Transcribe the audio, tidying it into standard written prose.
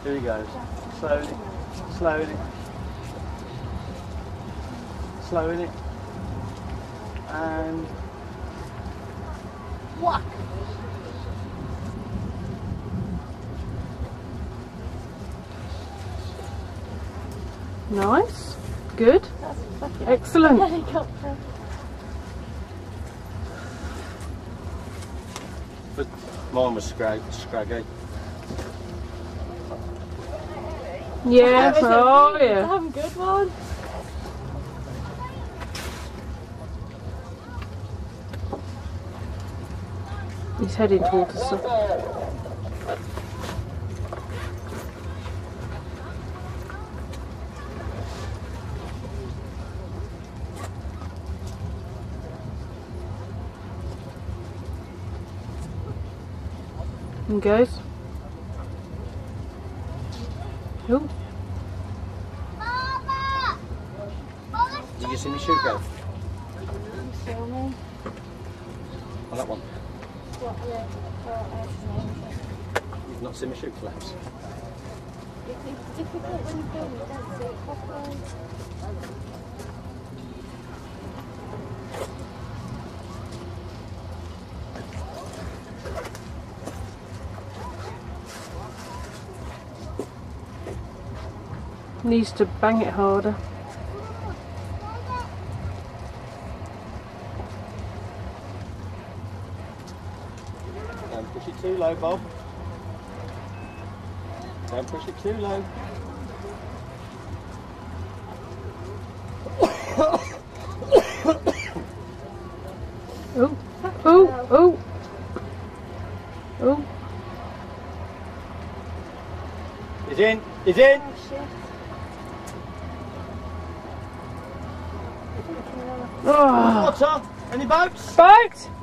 Here he goes. Slowly, slowly, slowly, and whack! Nice, good, excellent. Helicopter. But mine was scraggy. Yeah, oh yeah. Have a good one. He's heading towards us. And goes. Oh. Did you see me shoot go? You saw me. On that one. What? Yeah. You've not seen me shoot flaps. It's difficult when you film it, don't see it properly. Needs to bang it harder. Don't push it too low, Bob. Don't push it too low. Oh, oh, oh, oh. He's in, he's in. Oh shit. Oh. What's on? Any boats? Boat!